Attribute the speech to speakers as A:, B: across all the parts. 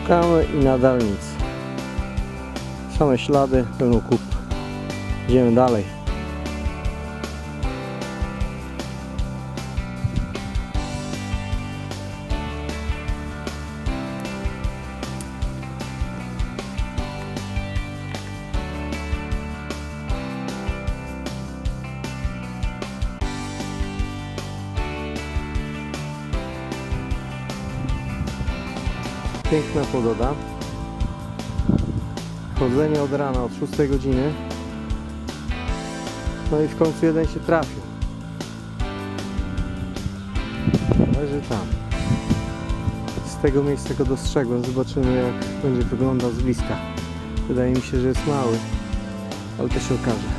A: Szukamy i nadal nic. Same ślady, pełno kup. Idziemy dalej. Piękna pogoda. Chodzenie od rana, od 6 godziny. No i w końcu jeden się trafił. Leży tam. Z tego miejsca go dostrzegłem. Zobaczymy, jak będzie wyglądał z bliska. Wydaje mi się, że jest mały, ale to się okaże.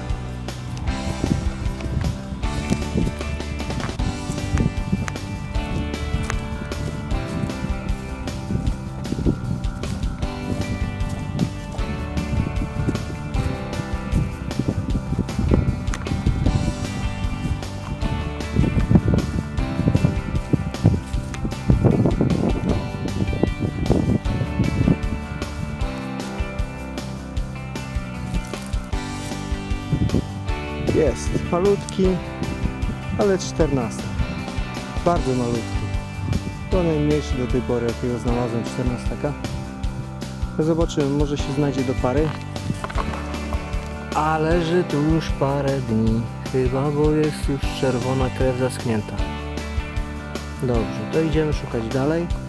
A: Jest malutki, ale 14. Bardzo malutki. To najmniejszy do tej pory, jakiego znalazłem, 14. Zobaczymy, może się znajdzie do pary. A leży tu już parę dni chyba, bo jest już czerwona krew zaschnięta. Dobrze, to idziemy szukać dalej.